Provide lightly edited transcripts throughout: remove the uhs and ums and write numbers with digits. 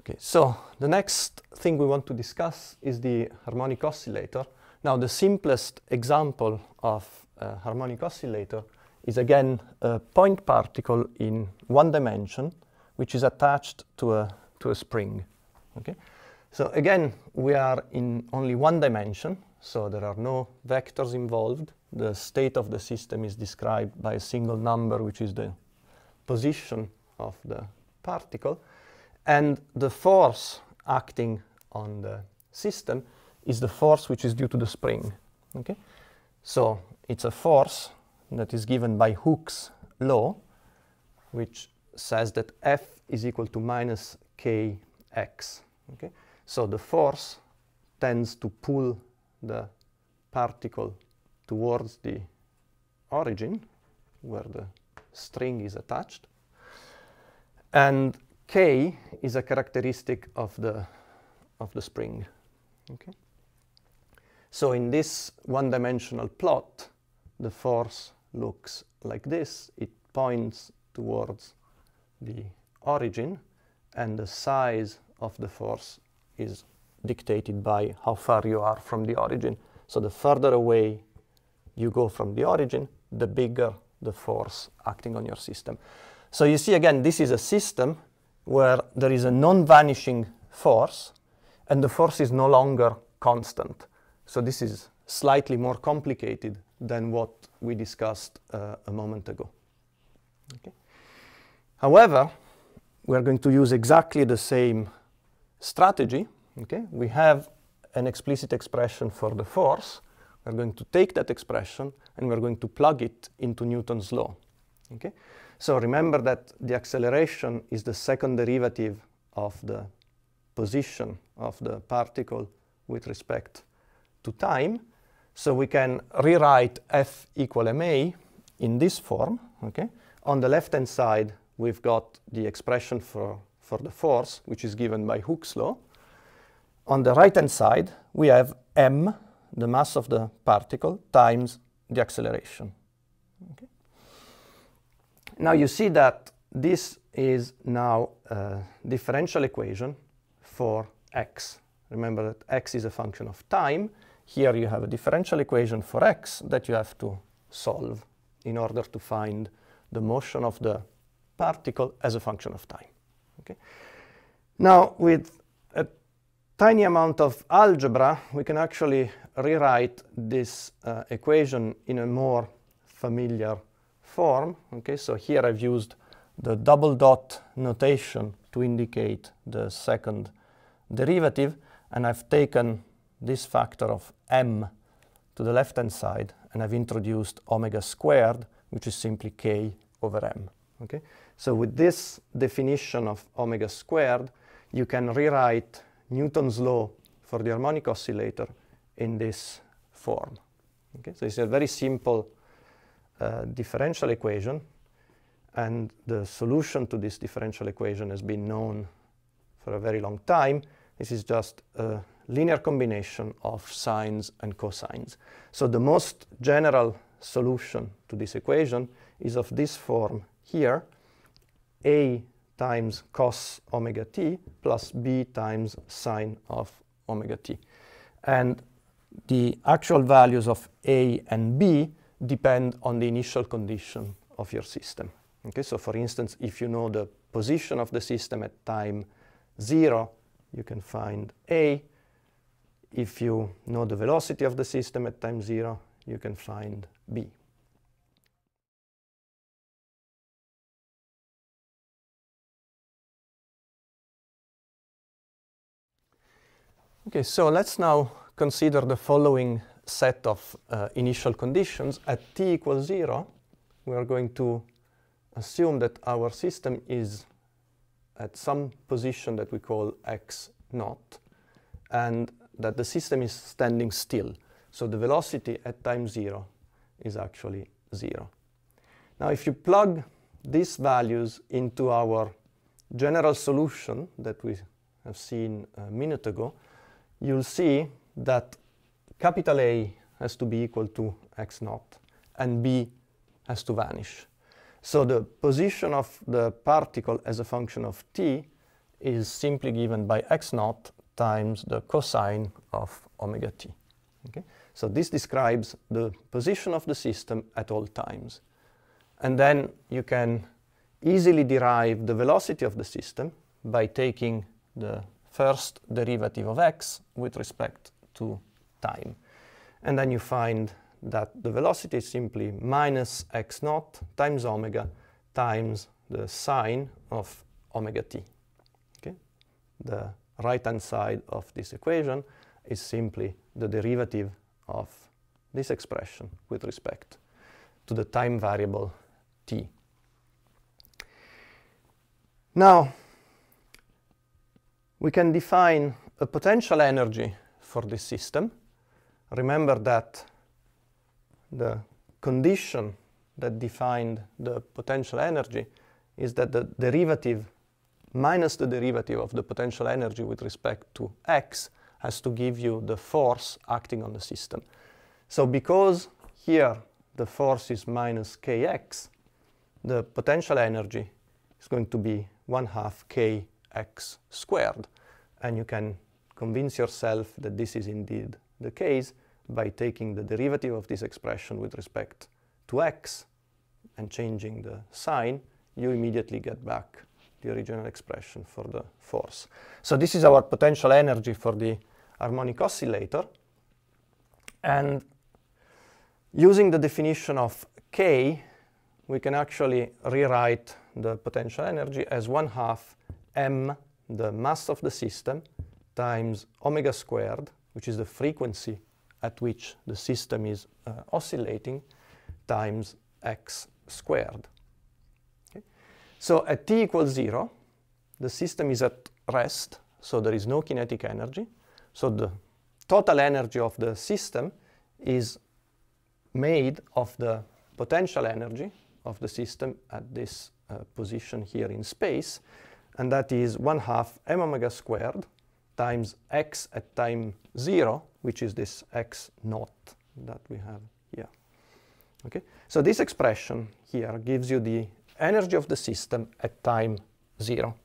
Okay, so the next thing we want to discuss is the harmonic oscillator. Now, the simplest example of a harmonic oscillator is again a point particle in one dimension, which is attached to a spring. Okay, so again, we are in only one dimension, so there are no vectors involved. The state of the system is described by a single number, which is the position of the particle, and the force acting on the system is the force which is due to the spring. Okay, so it's a force that is given by Hooke's law, which says that F is equal to minus kx. Okay, so the force tends to pull the particle towards the origin, where the string is attached, and k is a characteristic of the spring. Okay, so in this one-dimensional plot, the force looks like this. It points towards the origin, and the size of the force is dictated by how far you are from the origin. So the further away you go from the origin, the bigger the force acting on your system. So you see, again, this is a system where there is a non-vanishing force, and the force is no longer constant. So this is slightly more complicated than what we discussed a moment ago. Okay. However, we're going to use exactly the same strategy. Okay. We have an explicit expression for the force. We're going to take that expression and we're going to plug it into Newton's law. Okay. So remember that the acceleration is the second derivative of the position of the particle with respect to time. So we can rewrite F equal ma in this form. Okay. On the left-hand side, we've got the expression for the force, which is given by Hooke's law. On the right-hand side, we have m, the mass of the particle, times the acceleration. Okay. Now you see that this is now a differential equation for x. Remember that x is a function of time. Here you have a differential equation for x that you have to solve in order to find the motion of the particle as a function of time. Okay. Now, with a tiny amount of algebra, we can actually rewrite this equation in a more familiar form. Okay, so here I've used the double dot notation to indicate the second derivative, and I've taken this factor of m to the left-hand side, and I've introduced omega squared, which is simply k over m. Okay, so with this definition of omega squared, you can rewrite Newton's law for the harmonic oscillator in this form. Okay, so it's a very simple differential equation, and the solution to this differential equation has been known for a very long time. This is just a linear combination of sines and cosines. So the most general solution to this equation is of this form here, a times cos omega t plus b times sine of omega t. And the actual values of a and b depend on the initial condition of your system. Okay, so for instance, if you know the position of the system at time 0, you can find a. If you know the velocity of the system at time 0, you can find b. Okay, so let's now consider the following set of initial conditions. At t equals 0, we are going to assume that our system is at some position that we call x naught, and that the system is standing still. So the velocity at time 0 is actually 0. Now, if you plug these values into our general solution that we have seen a minute ago, you'll see that capital A has to be equal to x naught, and B has to vanish. So the position of the particle as a function of t is simply given by x naught times the cosine of omega t. Okay? So this describes the position of the system at all times. And then you can easily derive the velocity of the system by taking the first derivative of x with respect to time. And then you find that the velocity is simply minus x naught times omega times the sine of omega t. Okay? The right-hand side of this equation is simply the derivative of this expression with respect to the time variable t. Now, we can define a potential energy for this system. Remember that the condition that defined the potential energy is that the derivative minus the derivative of the potential energy with respect to x has to give you the force acting on the system. So because here the force is minus kx, the potential energy is going to be 1/2 kx squared. And you can convince yourself that this is indeed the case by taking the derivative of this expression with respect to x and changing the sign. You immediately get back the original expression for the force. So this is our potential energy for the harmonic oscillator. And using the definition of k, we can actually rewrite the potential energy as 1/2 m, the mass of the system, times omega squared, which is the frequency at which the system is oscillating, times x squared. Okay? So at t equals 0, the system is at rest, so there is no kinetic energy. So the total energy of the system is made of the potential energy of the system at this position here in space, and that is 1/2 m omega squared times x at time 0, which is this x naught that we have here. Okay? So this expression here gives you the energy of the system at time 0.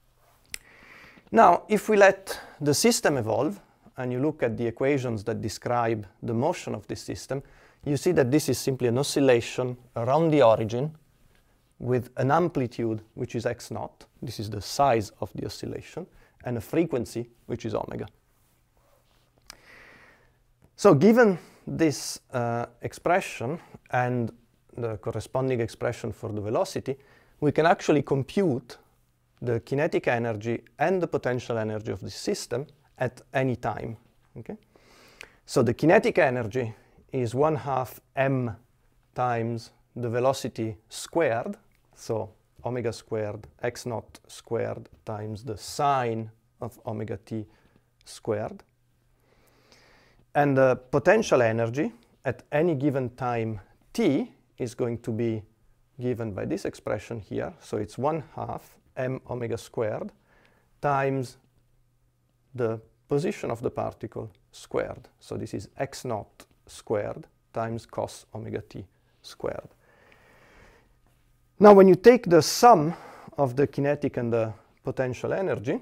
Now, if we let the system evolve, and you look at the equations that describe the motion of this system, you see that this is simply an oscillation around the origin with an amplitude which is x naught. This is the size of the oscillation, and a frequency which is omega. So given this expression and the corresponding expression for the velocity, we can actually compute the kinetic energy and the potential energy of the system at any time. Okay? So the kinetic energy is 1/2 m times the velocity squared, so omega squared x naught squared times the sine of omega t squared. And the potential energy at any given time t is going to be given by this expression here. So it's 1/2 m omega squared times the position of the particle squared. So this is x naught squared times cos omega t squared. Now when you take the sum of the kinetic and the potential energy,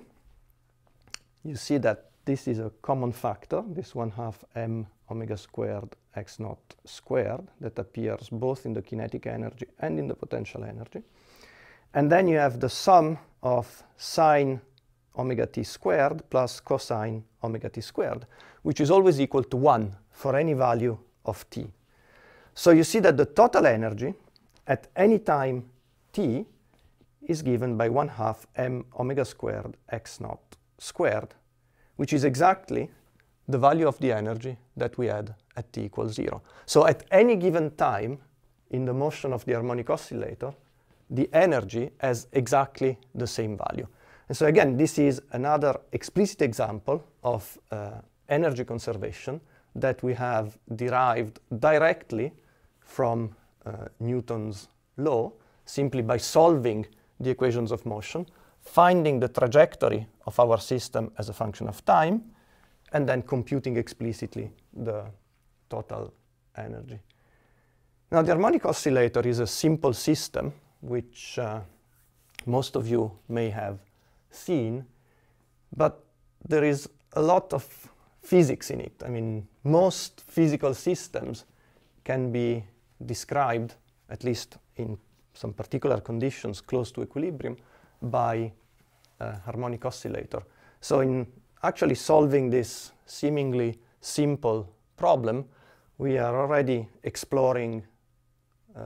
you see that this is a common factor, this 1/2 m omega squared x naught squared, that appears both in the kinetic energy and in the potential energy. And then you have the sum of sine omega t squared plus cosine omega t squared, which is always equal to 1 for any value of t. So you see that the total energy at any time t is given by 1/2 m omega squared x naught squared, which is exactly the value of the energy that we had at t equals 0. So at any given time in the motion of the harmonic oscillator, the energy has exactly the same value. And so again, this is another explicit example of energy conservation that we have derived directly from Newton's law, simply by solving the equations of motion, finding the trajectory of our system as a function of time, and then computing explicitly the total energy. Now, the harmonic oscillator is a simple system which most of you may have seen, but there is a lot of physics in it. I mean, most physical systems can be described, at least in some particular conditions close to equilibrium, by a harmonic oscillator. So in actually solving this seemingly simple problem, we are already exploring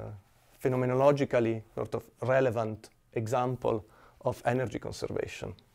phenomenologically sort of relevant example of energy conservation.